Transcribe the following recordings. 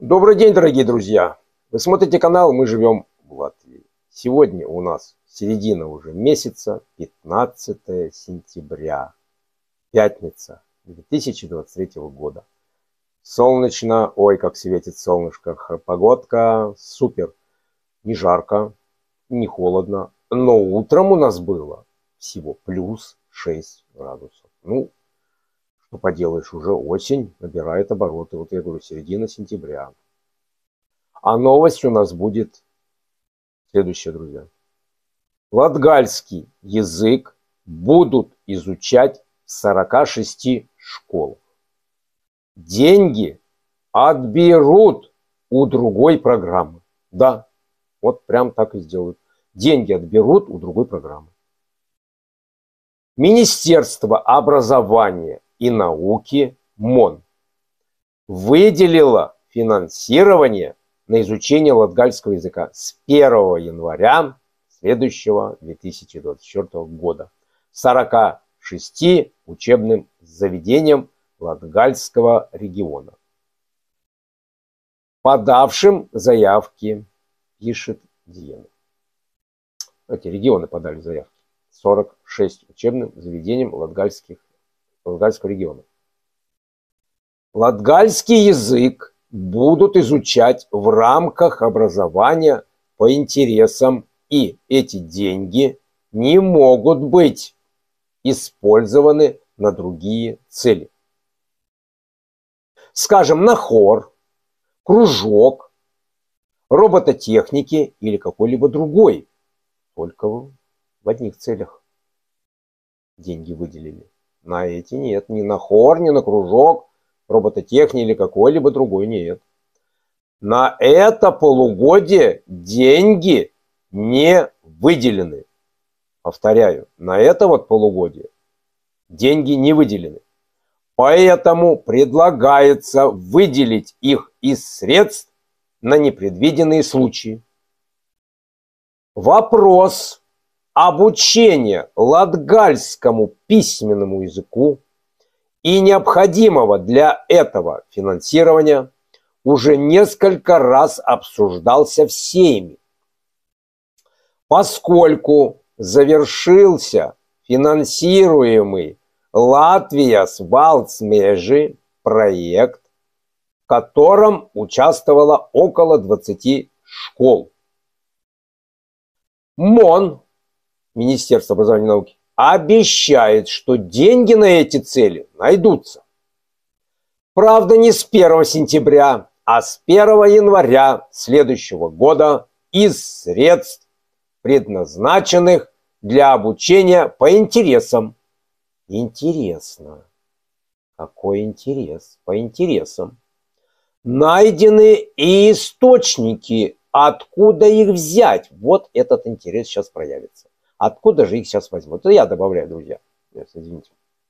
Добрый день, дорогие друзья! Вы смотрите канал «Мы живем в Латвии». Сегодня у нас середина уже месяца, 15 сентября, пятница 2023 года. Солнечно, ой, как светит солнышко, погодка супер. Не жарко, не холодно, но утром у нас было всего плюс 6 градусов. Ну, что поделаешь, уже осень набирает обороты. Вот я говорю, середина сентября. А новость у нас будет следующая, друзья. Латгальский язык будут изучать в 46 школах. Деньги отберут у другой программы. Да, вот прям так и сделают. Деньги отберут у другой программы. Министерство образования и науки МОН выделило финансирование на изучение латгальского языка с 1 января следующего 2024 года 46 учебным заведениям Латгальского региона, подавшим заявки, пишет Диена. Эти регионы подали заявки. 46 учебным заведениям Латгальского региона. Латгальский язык будут изучать в рамках образования по интересам, и эти деньги не могут быть использованы на другие цели. Скажем, на хор, кружок, робототехники или какой-либо другой. Только в одних целях деньги выделили. На эти нет. Ни на хор, ни на кружок, робототехники или какой-либо другой нет. На это полугодие деньги не выделены. Повторяю, на это вот полугодие деньги не выделены. Поэтому предлагается выделить их из средств на непредвиденные случаи. Вопрос обучения латгальскому письменному языку и необходимого для этого финансирования уже несколько раз обсуждался в Сейме. Поскольку завершился финансируемый Латвijas Valsts проект, в котором участвовало около 20 школ. МОН, Министерство образования и науки, обещает, что деньги на эти цели найдутся. Правда, не с 1 сентября, а с 1 января следующего года из средств, предназначенных для обучения по интересам. Интересно. Какой интерес? По интересам. Найдены и источники, откуда их взять. Вот этот интерес сейчас проявится. Откуда же их сейчас возьмут? Это я добавляю, друзья. Извините.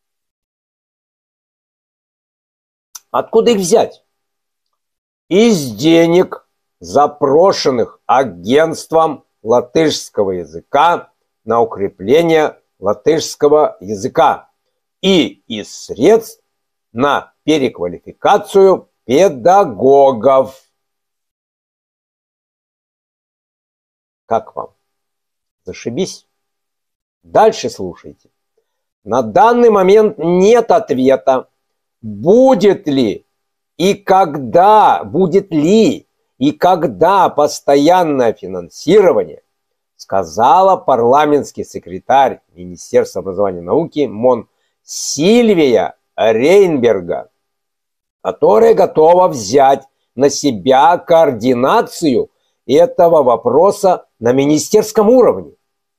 Откуда их взять? Из денег, запрошенных агентством латышского языка на укрепление латышского языка и из средств на переквалификацию педагогов. Как вам? Зашибись? Дальше слушайте. На данный момент нет ответа, будет ли и когда постоянное финансирование, сказала парламентский секретарь Министерства образования и науки МОН Сильвия Рейнберга, которая готова взять на себя координацию этого вопроса на министерском уровне.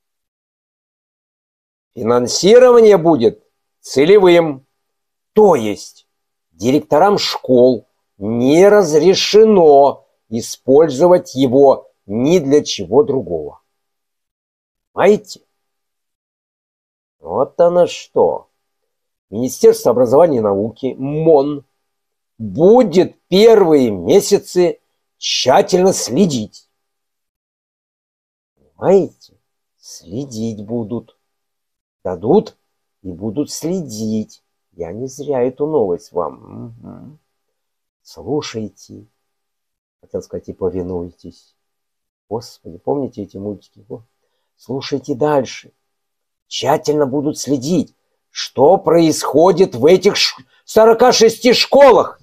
Финансирование будет целевым, то есть директорам школ не разрешено использовать его ни для чего другого. Понимаете? Вот оно что. Министерство образования и науки, МОН, будет первые месяцы тщательно следить. Понимаете? Следить будут. Дадут и будут следить. Я не зря эту новость вам. Слушайте. Хотел сказать, и повинуйтесь. Господи, помните эти мультики? Слушайте дальше. Тщательно будут следить, что происходит в этих 46 школах.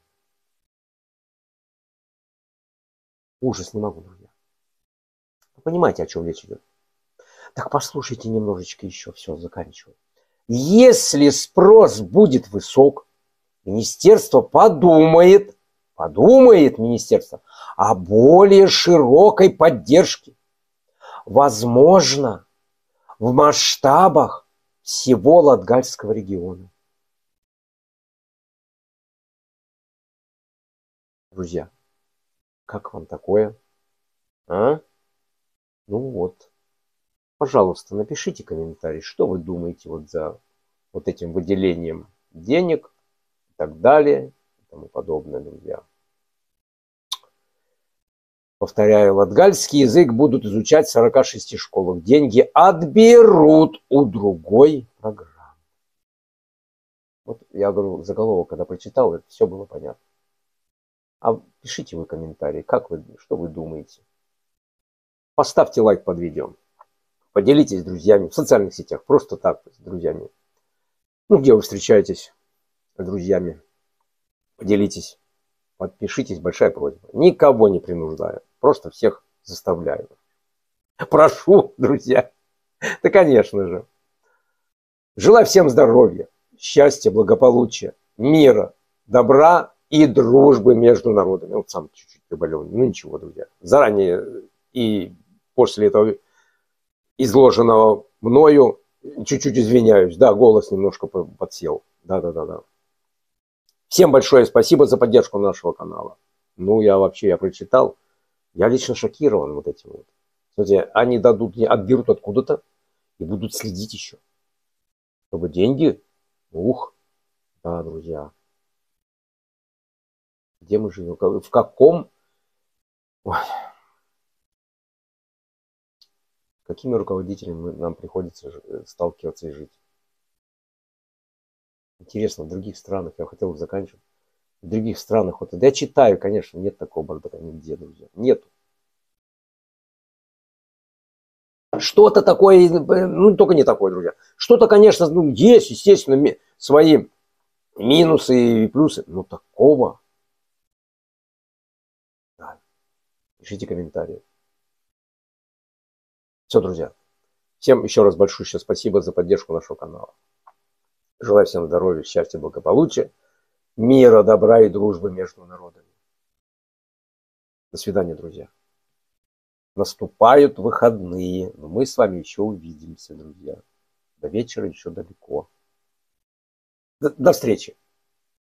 Ужас, не могу, друзья. Вы понимаете, о чем речь идет? Так послушайте немножечко еще, все, заканчиваю. Если спрос будет высок, министерство подумает министерство о более широкой поддержке. Возможно, в масштабах всего Латгальского региона. Друзья, как вам такое? А? Ну вот. Пожалуйста, напишите комментарий, что вы думаете вот за вот этим выделением денег и так далее и тому подобное, друзья. Повторяю, латгальский язык будут изучать в 46 школах. Деньги отберут у другой программы. Вот я говорю, заголовок, когда прочитал, это все было понятно. А пишите вы комментарии, что вы думаете. Поставьте лайк под видео. Поделитесь с друзьями в социальных сетях, просто так, с друзьями. Ну, где вы встречаетесь с друзьями. Поделитесь, подпишитесь, большая просьба. Никого не принуждаю, просто всех заставляю. Прошу, друзья. Да, конечно же. Желаю всем здоровья, счастья, благополучия, мира, добра и дружбы между народами. Вот сам чуть-чуть приболел. Ну ничего, друзья. Заранее и после этого изложенного мною чуть-чуть извиняюсь. Да, голос немножко подсел. Да. Всем большое спасибо за поддержку нашего канала. Ну, я прочитал. Я лично шокирован вот этим вот. Смотрите, они отберут откуда-то и будут следить еще. Чтобы деньги. Да, друзья. Где мы живем? В каком... Ой. Какими руководителями нам приходится сталкиваться и жить? Интересно, в других странах, я хотел бы заканчивать, в других странах, вот я читаю, конечно, нет такого бардака нигде, друзья, нету. Что-то такое, ну только не такое, друзья. Что-то, конечно, ну, есть, естественно, свои минусы и плюсы, но такого. Да. Пишите комментарии. Все, друзья. Всем еще раз большое спасибо за поддержку нашего канала. Желаю всем здоровья, счастья, благополучия, мира, добра и дружбы между народами. До свидания, друзья. Наступают выходные, но мы с вами еще увидимся, друзья. До вечера еще далеко. До встречи.